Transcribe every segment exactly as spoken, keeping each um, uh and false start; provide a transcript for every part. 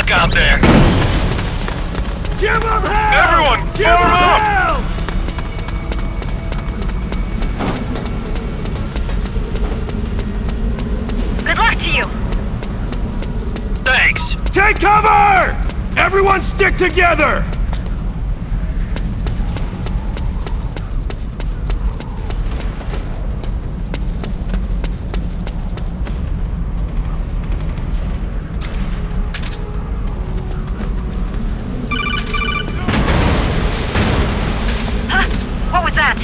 luck out there! Give him hell! Everyone, Give form him up! hell! Good luck to you! Thanks! Take cover! Everyone stick together! What was that?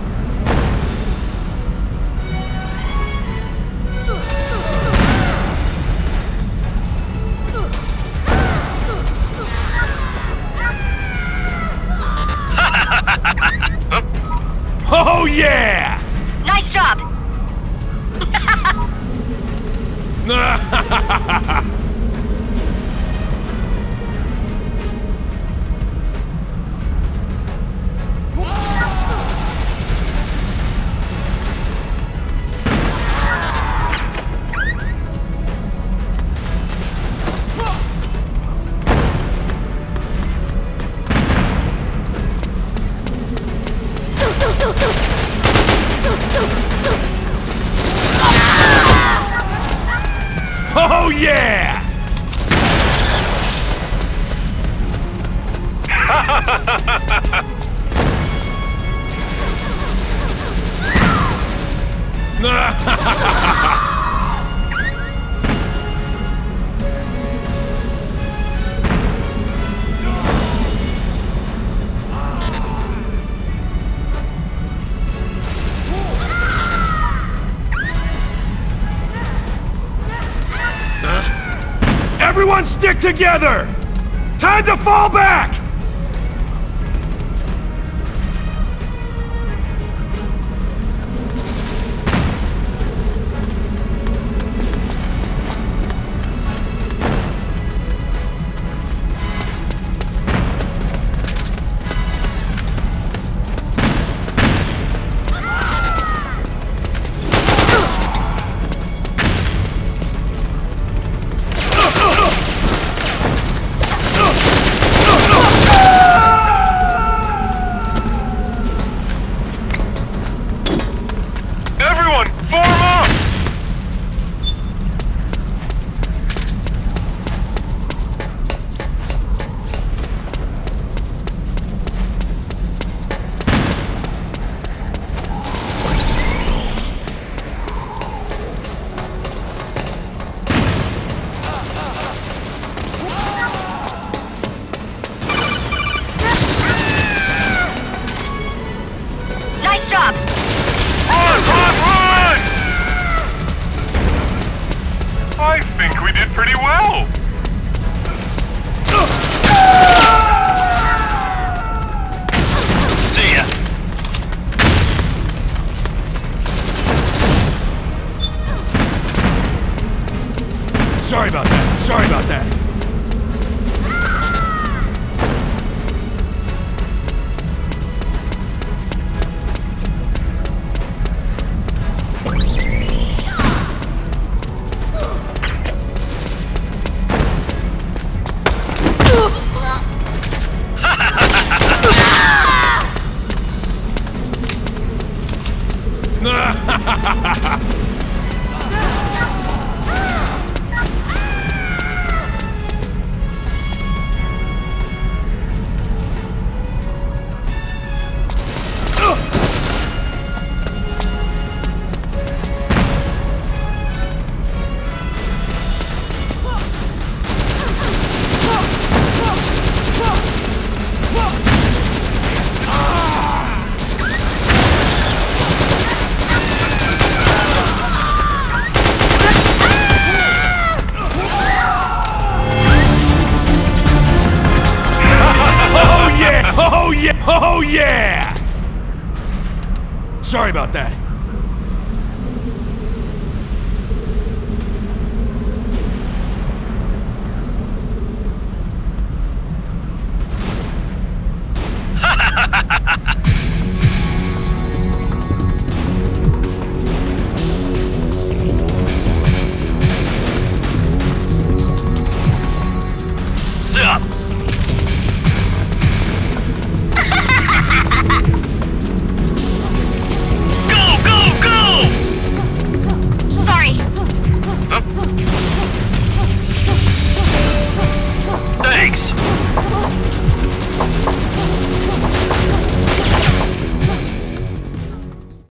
Oh yeah! Nice job! Oh yeah! Everyone stick together! Time to fall back! Everyone, form up! Nice job! Run, run, run! I think we did pretty well. See ya. Sorry about that. Sorry about that. Oh yeah! Sorry about that.